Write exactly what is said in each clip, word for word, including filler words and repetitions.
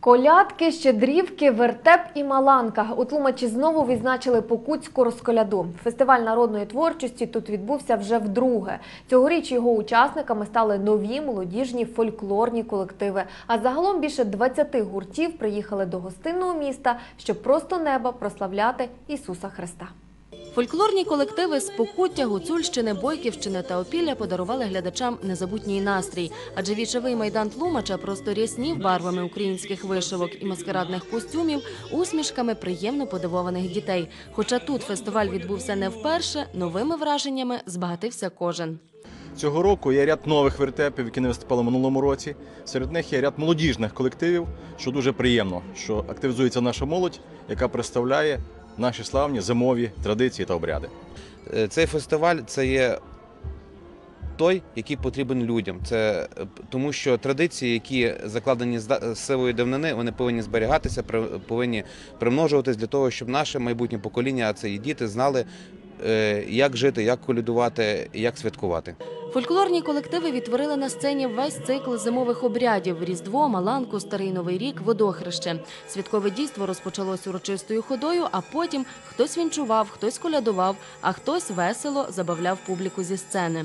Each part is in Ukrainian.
Колядки, щедрівки, вертеп і маланка. У Тлумачі знову відзначили Покутську розколяду. Фестиваль народної творчості тут відбувся вже вдруге. Цьогоріч його учасниками стали нові молодіжні фольклорні колективи. А загалом більше двадцяти гуртів приїхали до гостинного міста, щоб просто неба прославляти Ісуса Христа. Фольклорні колективи з Покуття, Гуцульщини, Бойківщини та Опілля подарували глядачам незабутній настрій. Адже вічовий майдан Тлумача просто ряснів барвами українських вишивок і маскарадних костюмів, усмішками приємно подивованих дітей. Хоча тут фестиваль відбувся не вперше, новими враженнями збагатився кожен. Цього року є ряд нових вертепів, які не виступали в минулому році. Серед них є ряд молодіжних колективів, що дуже приємно, що активізується наша молодь, яка представляє наші славні зимові традиції та обряди. Цей фестиваль – це є той, який потрібен людям. Це тому що традиції, які закладені з сивої давнини, вони повинні зберігатися, повинні примножуватись для того, щоб наше майбутнє покоління, а це і діти, знали, як жити, як колядувати, як святкувати. Фольклорні колективи відтворили на сцені весь цикл зимових обрядів – Різдво, Маланку, Старий Новий рік, Водохреще. Святкове дійство розпочалось урочистою ходою, а потім хтось вінчував, хтось колядував, а хтось весело забавляв публіку зі сцени.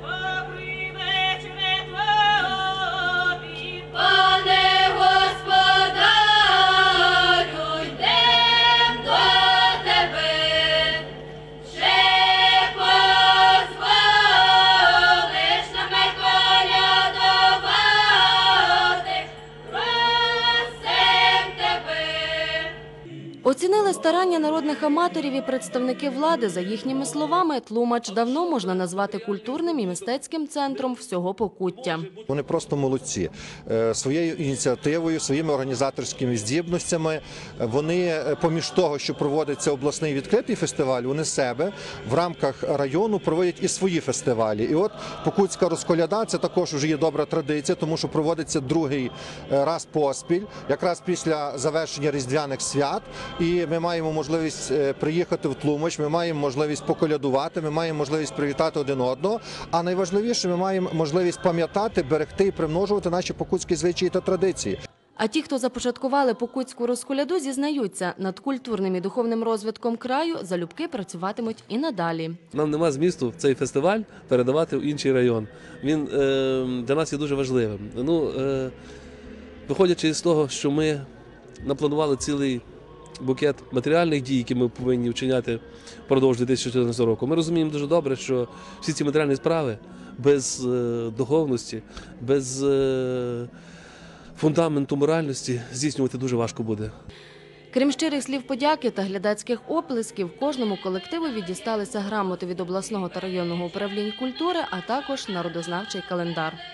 Оцінили старання народних аматорів і представники влади. За їхніми словами, Тлумач давно можна назвати культурним і мистецьким центром всього Покуття. Вони просто молодці. Своєю ініціативою, своїми організаторськими здібностями, вони поміж того, що проводиться обласний відкритий фестиваль, вони себе в рамках району проводять і свої фестивалі. І от Покутська розколяда – це також вже є добра традиція, тому що проводиться другий раз поспіль, якраз після завершення різдвяних свят. І ми маємо можливість приїхати в Тлумач, ми маємо можливість поколядувати, ми маємо можливість привітати один одного, а найважливіше, ми маємо можливість пам'ятати, берегти і примножувати наші покутські звичаї та традиції. А ті, хто започаткували Покутську розколяду, зізнаються, над культурним і духовним розвитком краю залюбки працюватимуть і надалі. Нам нема змісту цей фестиваль передавати в інший район. Він е, для нас є дуже важливим. Ну, е, виходячи з того, що ми напланували цілий букет матеріальних дій, які ми повинні вчиняти впродовж дві тисячі чотирнадцятого року. Ми розуміємо дуже добре, що всі ці матеріальні справи без е, духовності, без е, фундаменту моральності здійснювати дуже важко буде. Крім щирих слів подяки та глядацьких оплесків, кожному колективу віддісталися грамоти від обласного та районного управлінь культури, а також народознавчий календар.